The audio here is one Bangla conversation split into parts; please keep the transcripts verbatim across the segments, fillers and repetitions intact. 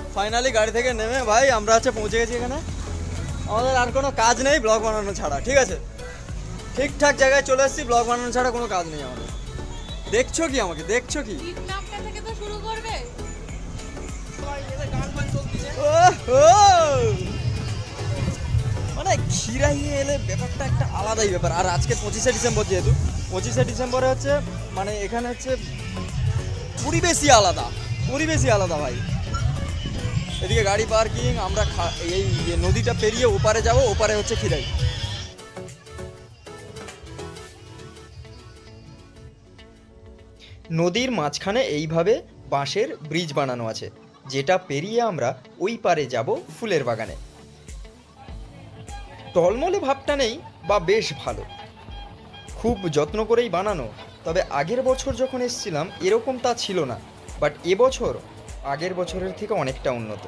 ফাইনালি গাড়ি থেকে নেমে ভাই আমরা হচ্ছে পৌঁছে গেছি এখানে। আমাদের আর কোনো কাজ নেই ব্লগ বানানো ছাড়া, ঠিক আছে? ঠিকঠাক জায়গায় চলে এসেছি, ব্লগ বানানো ছাড়া কোনো কাজ নেই আমাদের। দেখছো কি আমাকে, দেখছো কি? মানে খিরাইয়ে এলে ব্যাপারটা একটা আলাদাই ব্যাপার। আর আজকে পঁচিশে ডিসেম্বর, যেহেতু পঁচিশে ডিসেম্বরে হচ্ছে মানে এখানে হচ্ছে পরিবেশই আলাদা, পরিবেশই আলাদা ভাই। এদিকে গাড়ি পার্কিং, আমরা এই নদীটা পেরিয়ে ওপারে যাব, ওপারে হচ্ছে খিরাই। নদীর মাঝখানে এইভাবে বাঁশের ব্রিজ বানানো আছে, যেটা পেরিয়ে আমরা ওই পারে যাব ফুলের বাগানে। টলমলে ভাবটা নেই বা বেশ ভালো, খুব যত্ন করেই বানানো। তবে আগের বছর যখন এসেছিলাম এরকম তা ছিল না, বাট এবছর আগের বছরের থেকে অনেকটা উন্নত।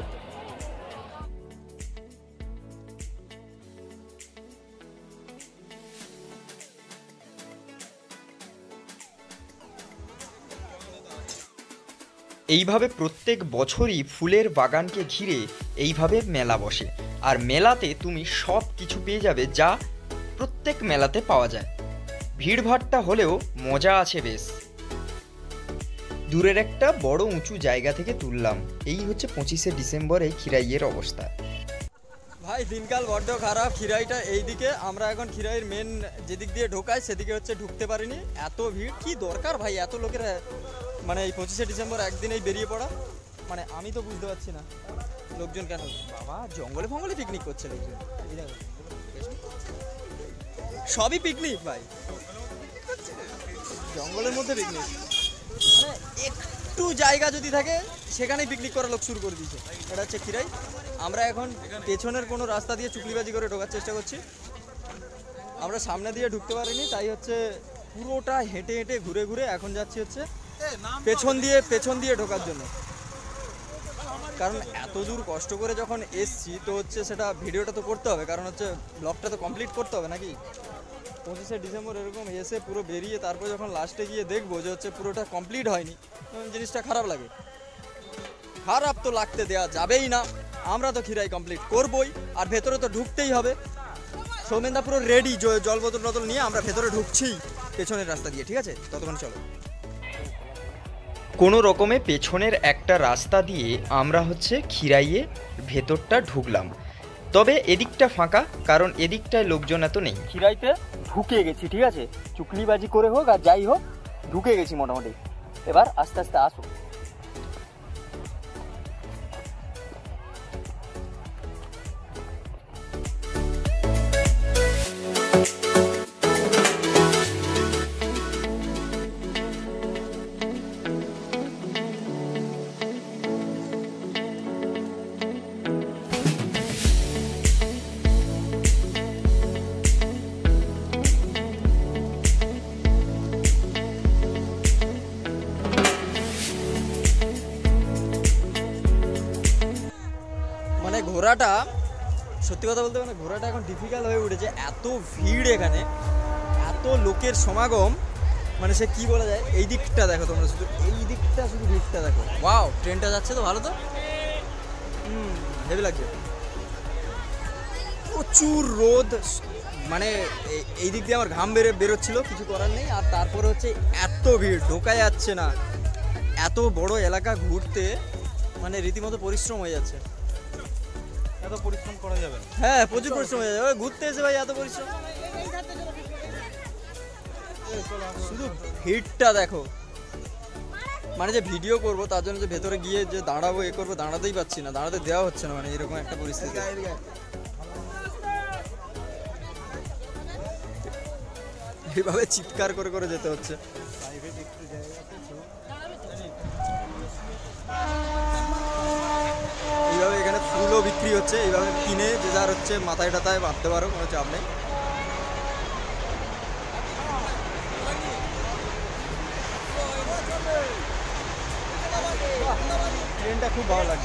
এইভাবে প্রত্যেক বছরই ফুলের বাগানকে ঘিরে এইভাবে মেলা বসে, আর মেলাতে তুমি সব কিছু পেয়ে যাবে যা প্রত্যেক মেলাতে পাওয়া যায়। ভিড়ভাট্টা হলেও মজা আছে বেশ। দূরের একটা বড় উঁচু জায়গা থেকে তুললাম। এই হচ্ছে পঁচিশে ডিসেম্বরে খিরাইয়ের অবস্থা। ভাই দিনকাল বড্ড খারাপ। খিরাইটা এইদিকে, আমরা এখন খিরাইয়ের মেন যেদিক দিয়ে ঢোকাই সেদিকে হচ্ছে ঢুকতে পারিনি, এত ভিড়। কি দরকার ভাই এত লোকের মানে এই পঁচিশে ডিসেম্বর একদিনেই বেরিয়ে পড়া? মানে আমি তো বুঝতে পারছি না লোকজন কেন। বাবা জঙ্গলে ফঙ্গলে পিকনিক করছে লোকজন, সবই পিকনিক ভাই, জঙ্গলের মধ্যে পিকনিক। মানে একটু জায়গা যদি থাকে সেখানেই পিকনিক করা লোক শুরু করে দিয়েছে। এটা হচ্ছে খিরাই। আমরা এখন পেছনের কোনো রাস্তা দিয়ে চুকলিবাজি করে ঢোকার চেষ্টা করছি। আমরা সামনে দিয়ে ঢুকতে পারিনি, তাই হচ্ছে পুরোটা হেঁটে হেঁটে ঘুরে ঘুরে এখন যাচ্ছি হচ্ছে পেছন দিয়ে পেছন দিয়ে ঢোকার জন্য। কারণ এত দূর কষ্ট করে যখন এসছি তো হচ্ছে সেটা ভিডিওটা তো করতে হবে, কারণ হচ্ছে ব্লগটা তো কমপ্লিট করতে হবে নাকি। পঁচিশে ডিসেম্বর এরকম এসে পুরো বেরিয়ে তারপর যখন লাস্টে গিয়ে দেখবো যে হচ্ছে পুরোটা কমপ্লিট হয়নি, জিনিসটা খারাপ লাগে। খারাপ তো লাগতে দেওয়া যাবেই না। আমরা তো খিরাই কমপ্লিট করবই, আর ভেতরে তো ঢুকতেই হবে। সৌমেনদা পুরো রেডি, জল বোতল বোতল নিয়ে আমরা ভেতরে ঢুকছি পেছনের রাস্তা দিয়ে, ঠিক আছে? ততক্ষণ চলো। কোনো রকমে পেছনের একটা রাস্তা দিয়ে আমরা হচ্ছে খিরাইয়ে ভেতরটা ঢুকলাম। তবে এদিকটা ফাঁকা, কারণ এদিকটায় লোকজন এত নেই। খিরাইতে ঢুকে গেছি, ঠিক আছে? চুকলিবাজি করে হোক আর যাই হোক ঢুকে গেছি মোটামুটি। এবার আস্তে আস্তে আসো। ঘোরাটা সত্যি কথা বলতে মানে ঘোরাটা এখন ডিফিকাল্ট হয়ে উঠেছে। এত ভিড় এখানে, এত লোকের সমাগম, মানে সে কি বলা যায়। এই দিকটা দেখো তোমরা, শুধু এই দিকটা, শুধু ভিড়টা দেখো। ওয়াও, ট্রেনটা যাচ্ছে তো ভালো, তো হুম হেভি লাগছে। প্রচুর রোদ, মানে এই দিক দিয়ে আমার ঘাম বেরে বেরোচ্ছিল, কিছু করার নেই। আর তারপরে হচ্ছে এত ভিড়, ঢোকা যাচ্ছে না। এত বড় এলাকা ঘুরতে মানে রীতিমতো পরিশ্রম হয়ে যাচ্ছে। এত পরিশ্রম করা যাবে? হ্যাঁ প্রচুর পরিশ্রম হয়ে যাবে, ঘুরতে এসে ভাই এত পরিশ্রম। শুধু ভিড়টা দেখো, মানে যে ভিডিও করবো তার জন্য যে ভেতরে গিয়ে যে দাঁড়াবো এ করবো, দাঁড়াতেই পাচ্ছি না, দাঁড়াতে দেওয়া হচ্ছে না, মানে এরকম একটা পরিস্থিতি। এইভাবে চিৎকার করে করে যেতে হচ্ছে। এইভাবে এখানে ফুলও বিক্রি হচ্ছে, এইভাবে কিনে যে যার হচ্ছে মাথায় টাথায় বাঁধতে পারো, কোনো চাপ নেই। ট্রেনটা খুব ভালো লাগছে,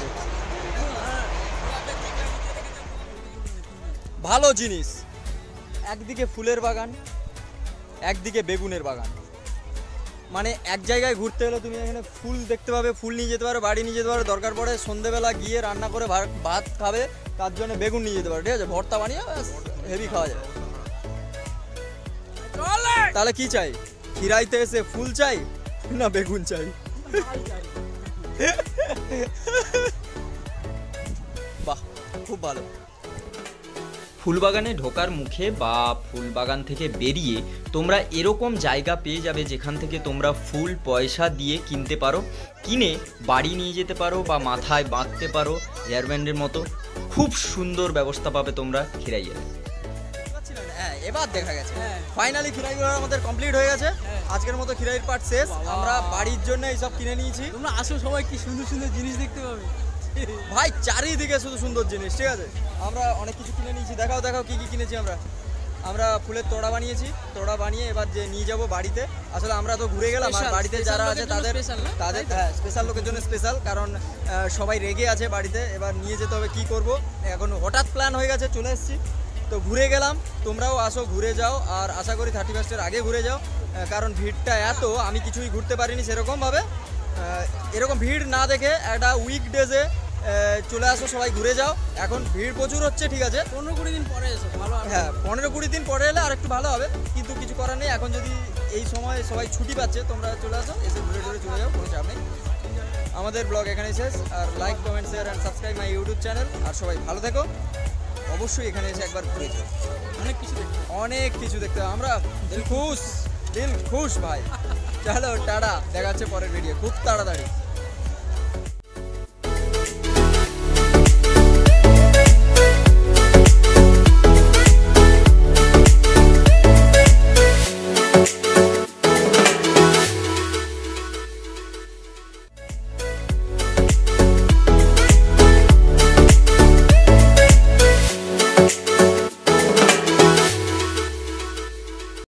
ভালো জিনিস। একদিকে ফুলের বাগান, একদিকে বেগুনের বাগান, মানে এক জায়গায় ঘুরতে হলে তুমি এখানে ফুল দেখতে পাবে, ফুল নিয়ে যেতে পারো, বাড়ি নিয়ে যেতে পারো, দরকার পড়ে সন্ধেবেলা গিয়ে রান্না করে ভাত খাবে, তার জন্য বেগুন নিয়ে যেতে পারো, ঠিক আছে, ভর্তা বানিয়ে হেভি খাওয়া যায়। তাহলে কি চাই, খিরাইতে এসে ফুল চাই না বেগুন চাই? বাহ, খুব ভালো। ফুলবাগানে ঢোকার মুখে বা ফুলবাগান থেকে বেরিয়ে তোমরা এরকম জায়গা পেয়ে যাবে যেখান থেকে তোমরা ফুল পয়সা দিয়ে কিনতে পারো, কিনে বাড়ি নিয়ে যেতে পারো বা মাথায় বাঁধতে পারো হেয়ার ব্যান্ডের মতো। খুব সুন্দর ব্যবস্থা পাবে তোমরা খিরাইয়ে। হ্যাঁ, এবার দেখা গেছে ফাইনালি খিরাইগুলো আমাদের কমপ্লিট হয়ে গেছে। আজকের মতো খিরাইয়ের পার্ট শেষ। আমরা বাড়ির জন্য এইসব কিনে নিয়েছি। তোমরা আসো সবাই, কি সুন্দর সুন্দর জিনিস দেখতে পাবে ভাই, চারিদিকে শুধু সুন্দর জিনিস, ঠিক আছে। আমরা অনেক কিছু কিনে নিয়েছি, দেখাও দেখাও কি কি কিনেছি আমরা। আমরা ফুলের তোড়া বানিয়েছি, তোড়া বানিয়ে এবার যে নিয়ে যাব বাড়িতে। আসলে আমরা তো ঘুরে গেলাম, আর বাড়িতে যারা আছে তাদের তাদের হ্যাঁ স্পেশাল লোকের জন্য স্পেশাল, কারণ সবাই রেগে আছে বাড়িতে। এবার নিয়ে যেতে হবে, কি করব এখন, হঠাৎ প্ল্যান হয়ে গেছে, চলে এসেছি তো ঘুরে গেলাম। তোমরাও আসো, ঘুরে যাও, আর আশা করি থার্টি ফার্স্টের আগে ঘুরে যাও, কারণ ভিড়টা এত, আমি কিছুই ঘুরতে পারিনি সেরকমভাবে। এরকম ভিড় না দেখে একটা উইকডেজে চলে আসো, সবাই ঘুরে যাও। এখন ভিড় প্রচুর হচ্ছে, ঠিক আছে, পনেরো কুড়ি দিন পরে এসো, ভালো। হ্যাঁ, পনেরো কুড়ি দিন পরে এলে আর একটু ভালো হবে, কিন্তু কিছু করার নেই। এখন যদি এই সময় সবাই ছুটি পাচ্ছে, তোমরা চলে আসো, এসে ঘুরে ঘুরে চলে যাও, কোনো চাপ নেই। আমাদের ব্লগ এখানেই শেষ। আর like, comment, share and subscribe my YouTube channel. আর সবাই ভালো থেকো, অবশ্যই এখানে এসে একবার ঘুরে যাও। অনেক কিছু দেখতে অনেক কিছু দেখতে হবে। আমরা দিল খুশ, দিল খুশ ভাই। চলো টাটা, দেখা হচ্ছে পরের ভিডিও খুব তাড়াতাড়ি।